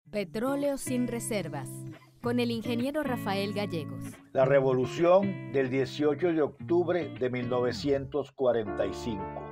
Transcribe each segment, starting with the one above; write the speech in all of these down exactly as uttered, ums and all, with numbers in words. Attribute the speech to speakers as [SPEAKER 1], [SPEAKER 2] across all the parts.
[SPEAKER 1] Petróleo sin reservas, con el ingeniero Rafael Gallegos.
[SPEAKER 2] La revolución del dieciocho de octubre de mil novecientos cuarenta y cinco.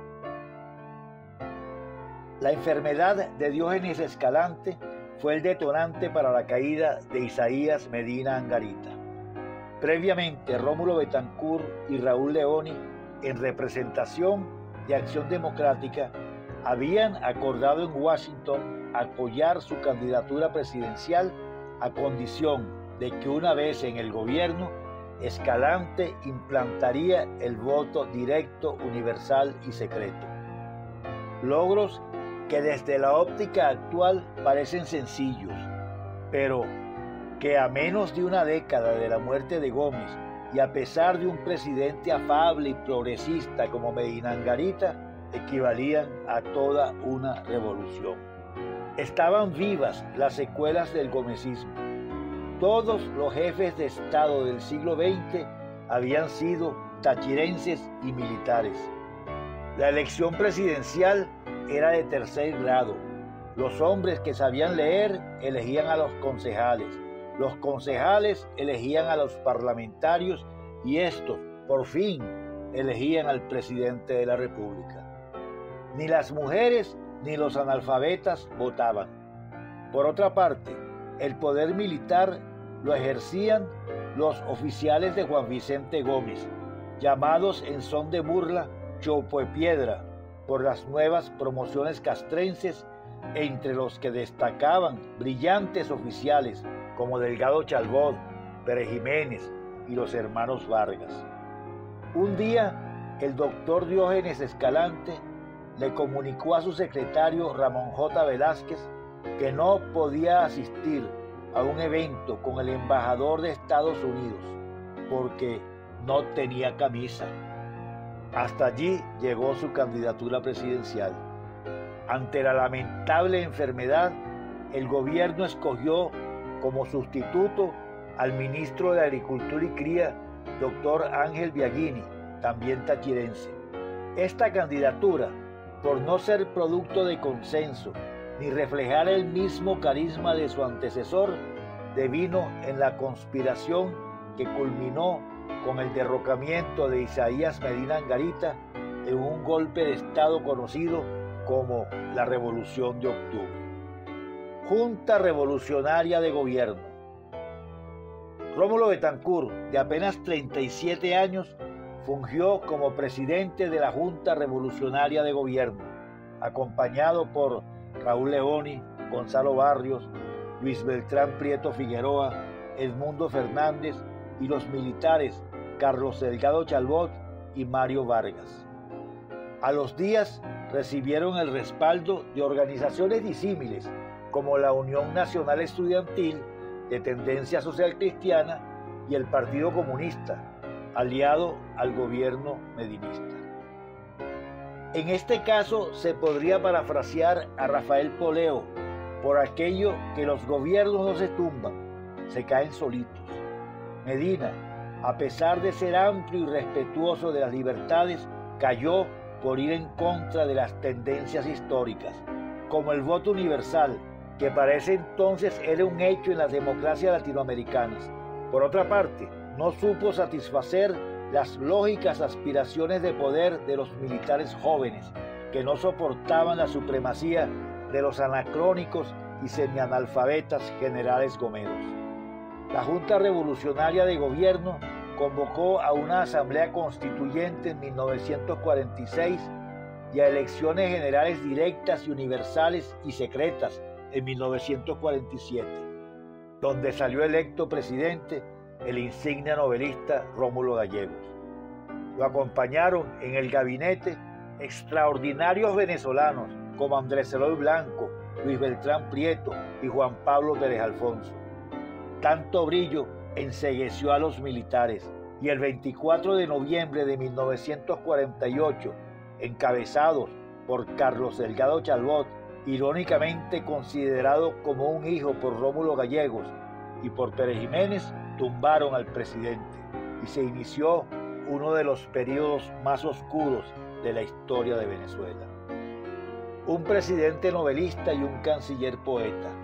[SPEAKER 2] La enfermedad de Diógenes Escalante fue el detonante para la caída de Isaías Medina Angarita. Previamente, Rómulo Betancourt y Raúl Leoni, en representación de Acción Democrática, habían acordado en Washington apoyar su candidatura presidencial a condición de que una vez en el gobierno, Escalante implantaría el voto directo, universal y secreto. Logros que desde la óptica actual parecen sencillos, pero que a menos de una década de la muerte de Gómez y a pesar de un presidente afable y progresista como Medina Angarita, equivalían a toda una revolución. Estaban vivas las secuelas del gomecismo. Todos los jefes de Estado del siglo veinte habían sido tachirenses y militares. La elección presidencial era de tercer grado. Los hombres que sabían leer elegían a los concejales. Los concejales elegían a los parlamentarios y estos, por fin, elegían al presidente de la República. Ni las mujeres ni los analfabetas votaban. Por otra parte, el poder militar lo ejercían los oficiales de Juan Vicente Gómez, llamados en son de burla Chopoepiedra, por las nuevas promociones castrenses, entre los que destacaban brillantes oficiales como Delgado Chalbot, Pérez Jiménez y los hermanos Vargas. Un día, el doctor Diógenes Escalante le comunicó a su secretario Ramón J. Velázquez que no podía asistir a un evento con el embajador de Estados Unidos porque no tenía camisa. Hasta allí llegó su candidatura presidencial. Ante la lamentable enfermedad, el gobierno escogió como sustituto al ministro de Agricultura y Cría, doctor Ángel Biagini, también tachirense. Esta candidatura, por no ser producto de consenso ni reflejar el mismo carisma de su antecesor, devino en la conspiración que culminó con el derrocamiento de Isaías Medina Angarita en un golpe de Estado conocido como la Revolución de Octubre. Junta Revolucionaria de Gobierno. Rómulo Betancourt, de apenas treinta y siete años, fungió como presidente de la Junta Revolucionaria de Gobierno, acompañado por Raúl Leoni, Gonzalo Barrios, Luis Beltrán Prieto Figueroa, Edmundo Fernández y los militares Carlos Delgado Chalbot y Mario Vargas. A los días recibieron el respaldo de organizaciones disímiles como la Unión Nacional Estudiantil de tendencia social cristiana y el Partido Comunista, aliado al gobierno medinista. En este caso se podría parafrasear a Rafael Poleo por aquello que los gobiernos no se tumban, se caen solitos. Medina, a pesar de ser amplio y respetuoso de las libertades, cayó por ir en contra de las tendencias históricas, como el voto universal, que para ese entonces era un hecho en las democracias latinoamericanas. Por otra parte, no supo satisfacer las lógicas aspiraciones de poder de los militares jóvenes, que no soportaban la supremacía de los anacrónicos y semianalfabetas generales gomeros. La Junta Revolucionaria de Gobierno convocó a una asamblea constituyente en mil novecientos cuarenta y seis y a elecciones generales directas y universales y secretas en mil novecientos cuarenta y siete, donde salió electo presidente el insigne novelista Rómulo Gallegos. Lo acompañaron en el gabinete extraordinarios venezolanos como Andrés Eloy Blanco, Luis Beltrán Prieto y Juan Pablo Pérez Alfonso. Tanto brillo encegueció a los militares y el veinticuatro de noviembre de mil novecientos cuarenta y ocho, encabezados por Carlos Delgado Chalbot, irónicamente considerado como un hijo por Rómulo Gallegos y por Pérez Jiménez, tumbaron al presidente y se inició uno de los periodos más oscuros de la historia de Venezuela. Un presidente novelista y un canciller poeta.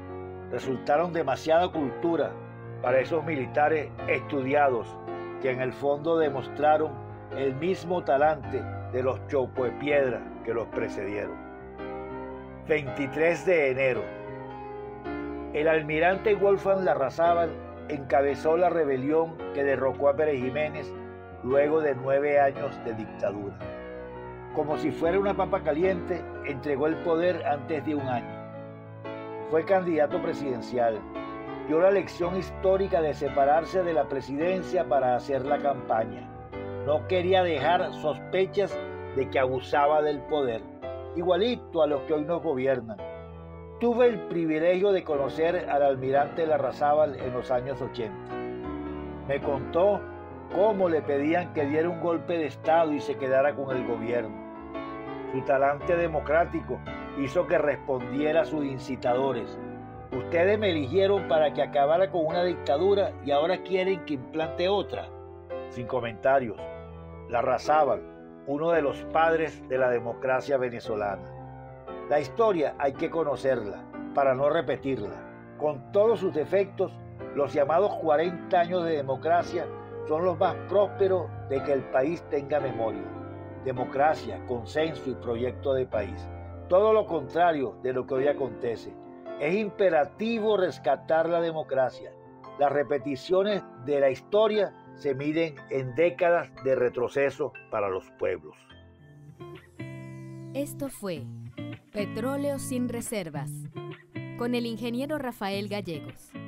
[SPEAKER 2] resultaron demasiada cultura para esos militares estudiados que en el fondo demostraron el mismo talante de los chopoepiedra que los precedieron. veintitrés de enero. El almirante Wolfgang Larrazábal encabezó la rebelión que derrocó a Pérez Jiménez luego de nueve años de dictadura. Como si fuera una papa caliente, entregó el poder antes de un año. Fue candidato presidencial. Dio la lección histórica de separarse de la presidencia para hacer la campaña. No quería dejar sospechas de que abusaba del poder, igualito a los que hoy nos gobiernan. Tuve el privilegio de conocer al almirante Larrazábal en los años ochenta. Me contó cómo le pedían que diera un golpe de Estado y se quedara con el gobierno. Su talante democrático hizo que respondiera a sus incitadores. Ustedes me eligieron para que acabara con una dictadura y ahora quieren que implante otra. Sin comentarios. Larrazábal, uno de los padres de la democracia venezolana. La historia hay que conocerla para no repetirla. Con todos sus defectos, los llamados cuarenta años de democracia son los más prósperos de que el país tenga memoria. Democracia, consenso y proyecto de país. Todo lo contrario de lo que hoy acontece. Es imperativo rescatar la democracia. Las repeticiones de la historia se miden en décadas de retroceso para los pueblos.
[SPEAKER 1] Esto fue Petróleo sin Reservas, con el ingeniero Rafael Gallegos.